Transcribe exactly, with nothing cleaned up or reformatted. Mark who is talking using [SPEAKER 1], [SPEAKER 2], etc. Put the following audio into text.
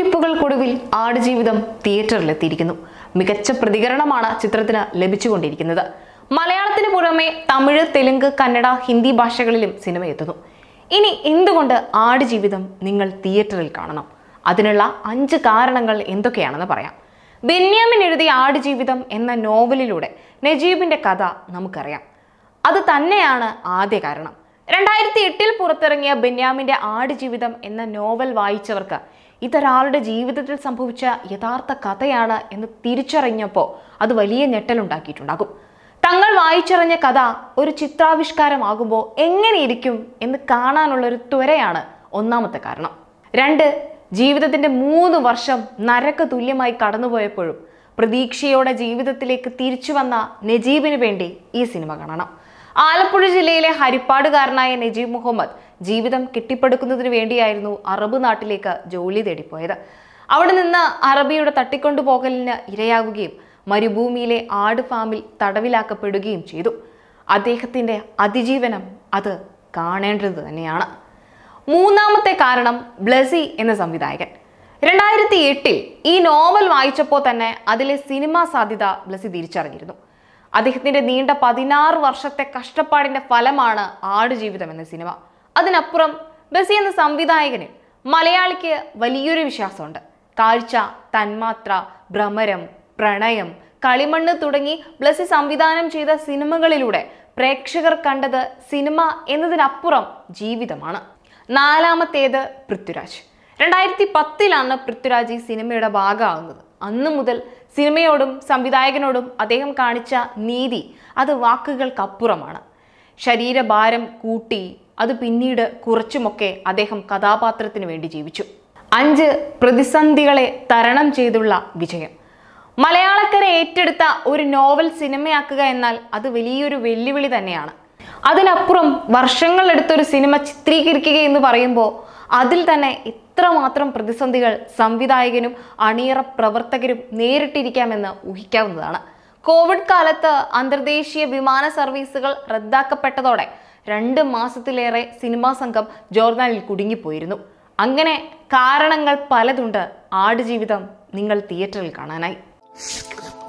[SPEAKER 1] കാത്തിരിപ്പുകൾക്കൊടുവിൽ ആടുജീവിതം തിയേറ്ററിലെത്തിയിരിക്കുന്നു. മികച്ച പ്രതികരണമാണ് ചിത്രത്തിന് ലഭിച്ചുകൊണ്ടിരിക്കുന്നത്. മലയാളത്തിന് പുറമെ തമിഴ്, തെലുങ്ക്, കന്നഡ, ഹിന്ദി ഭാഷകളിലും സിനിമ എത്തുന്നു. ഇനി എന്തുകൊണ്ട് ആടുജീവിതം നിങ്ങൾ തിയേറ്ററിൽ കാണണം? അതിനുള്ള അഞ്ച് കാരണങ്ങൾ എന്തൊക്കെയാണെന്ന് പറയാം. ബെന്യാമിൻ എഴുതിയ ആടുജീവിതം എന്ന നോവലിലൂടെ നജീബിന്റെ കഥ നമുക്കറിയാം. അത് തന്നെയാണ് ആദ്യ കാരണം. രണ്ടായിരത്തി എട്ടിൽ പുറത്തിറങ്ങിയ ബെന്യാമിന്റെ ആടുജീവിതം എന്ന നോവൽ വായിച്ചവർക്ക് ഇതൊരാളുടെ ജീവിതത്തിൽ സംഭവിച്ച യഥാർത്ഥ കഥയാണ് എന്ന് തിരിച്ചറിഞ്ഞപ്പോൾ അത് വലിയ ഞെട്ടലുണ്ടാക്കിയിട്ടുണ്ടാകും. തങ്ങൾ വായിച്ചറിഞ്ഞ കഥ ഒരു ചിത്രാവിഷ്കാരമാകുമ്പോൾ എങ്ങനെയിരിക്കും എന്ന് കാണാനുള്ള ഒരു ത്വരയാണ് ഒന്നാമത്തെ കാരണം. രണ്ട്, ജീവിതത്തിന്റെ മൂന്ന് വർഷം നരക തുല്യമായി കടന്നുപോയപ്പോഴും പ്രതീക്ഷയോടെ ജീവിതത്തിലേക്ക് തിരിച്ചു വന്ന നജീബിന് വേണ്ടി ഈ സിനിമ കാണണം. ആലപ്പുഴ ജില്ലയിലെ ഹരിപ്പാടുകാരനായ നജീബ് മുഹമ്മദ് ജീവിതം കെട്ടിപ്പടുക്കുന്നതിന് വേണ്ടിയായിരുന്നു അറബ് നാട്ടിലേക്ക് ജോലി തേടിപ്പോയത്. അവിടെ നിന്ന് അറബിയുടെ തട്ടിക്കൊണ്ടുപോകലിന് ഇരയാവുകയും മരുഭൂമിയിലെ ആട് ഫാമിൽ തടവിലാക്കപ്പെടുകയും ചെയ്തു. അദ്ദേഹത്തിന്റെ അതിജീവനം അത് കാണേണ്ടത് തന്നെയാണ്. മൂന്നാമത്തെ കാരണം ബ്ലസി എന്ന സംവിധായകൻ. രണ്ടായിരത്തി എട്ടിൽ ഈ നോവൽ വായിച്ചപ്പോൾ തന്നെ അതിലെ സിനിമാ സാധ്യത ബ്ലസി തിരിച്ചറിഞ്ഞിരുന്നു. അദ്ദേഹത്തിന്റെ നീണ്ട പതിനാറ് വർഷത്തെ കഷ്ടപ്പാടിന്റെ ഫലമാണ് ആടുജീവിതം എന്ന സിനിമ. അതിനപ്പുറം ബ്ലസി എന്ന സംവിധായകന് മലയാളിക്ക് വലിയൊരു വിശ്വാസമുണ്ട്. കാഴ്ച, തന്മാത്ര, ഭ്രമരം, പ്രണയം, കളിമണ്ണ് തുടങ്ങി ബ്ലസി സംവിധാനം ചെയ്ത സിനിമകളിലൂടെ പ്രേക്ഷകർ കണ്ടത് സിനിമ എന്നതിനപ്പുറം ജീവിതമാണ്. നാലാമത്തേത് പൃഥ്വിരാജ്. രണ്ടായിരത്തി പത്തിലാണ് പൃഥ്വിരാജ് ഈ സിനിമയുടെ ഭാഗമാകുന്നത്. അന്നു മുതൽ സിനിമയോടും സംവിധായകനോടും അദ്ദേഹം കാണിച്ച നീതി അത് വാക്കുകൾക്കപ്പുറമാണ്. ശരീരഭാരം കൂട്ടി അത് പിന്നീട് കുറച്ചുമൊക്കെ അദ്ദേഹം കഥാപാത്രത്തിന് വേണ്ടി ജീവിച്ചു. അഞ്ച്, പ്രതിസന്ധികളെ തരണം ചെയ്തുള്ള വിജയം. മലയാളക്കര ഏറ്റെടുത്ത ഒരു നോവൽ സിനിമയാക്കുക എന്നാൽ അത് വലിയൊരു വെല്ലുവിളി തന്നെയാണ്. അതിനപ്പുറം വർഷങ്ങളെടുത്തൊരു സിനിമ ചിത്രീകരിക്കുക എന്ന് പറയുമ്പോൾ അതിൽ തന്നെ ഇത്രമാത്രം പ്രതിസന്ധികൾ സംവിധായകനും അണിയറ പ്രവർത്തകരും നേരിട്ടിരിക്കാമെന്ന് ഊഹിക്കാവുന്നതാണ്. കോവിഡ് കാലത്ത് അന്തർദേശീയ വിമാന സർവീസുകൾ റദ്ദാക്കപ്പെട്ടതോടെ രണ്ട് മാസത്തിലേറെ സിനിമാ സംഘം ജോർദാനിൽ കുടുങ്ങിപ്പോയിരുന്നു. അങ്ങനെ കാരണങ്ങൾ പലതുണ്ട് ആടുജീവിതം നിങ്ങൾ തിയേറ്ററിൽ കാണാനായി.